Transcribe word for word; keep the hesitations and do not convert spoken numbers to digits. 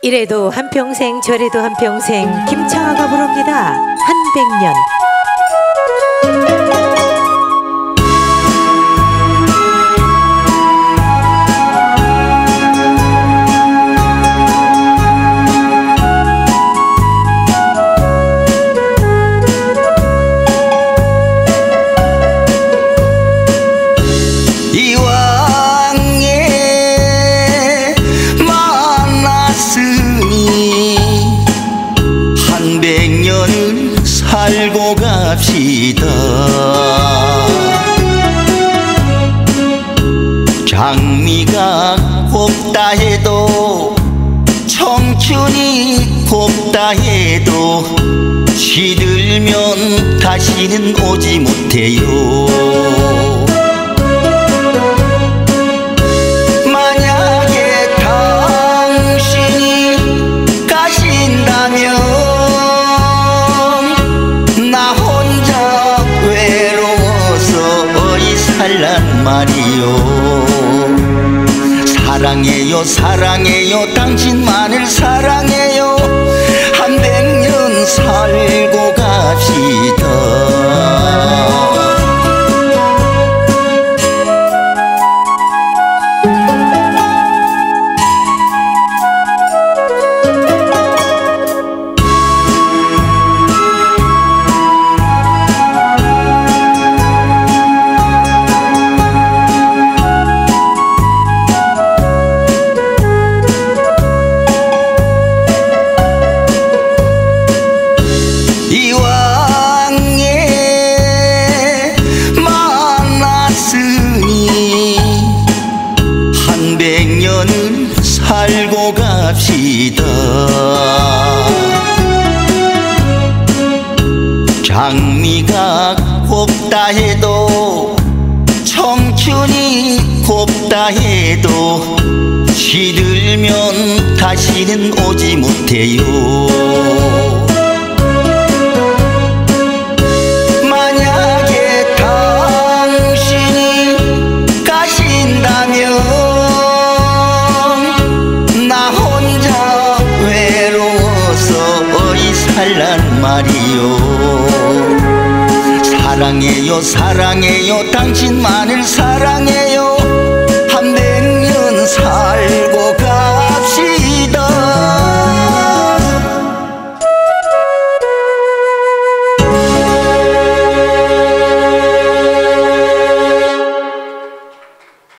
이래도 한평생 저래도 한평생 김창아가 부릅니다. 한백년. 살고 갑시다. 장미가 곱다 해도 청춘이 곱다 해도 시들면 다시는 오지 못해요. 만약에 당신이 가신다면 살란 말이요. 사랑해요 사랑해요 당신만을 사랑해요. 한백년 살고 갑시다. 한백년을 살고 갑시다. 장미가 곱다 해도 청춘이 곱다 해도 시들면 다시는 오지 못해요. 만약에 당신이 가신다면 살란 말이요. 사랑해요 사랑해요 당신만을 사랑해.